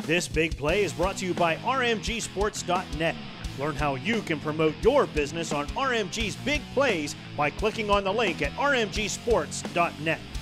This big play is brought to you by RMGSports.net. Learn how you can promote your business on RMG's big plays by clicking on the link at RMGSports.net.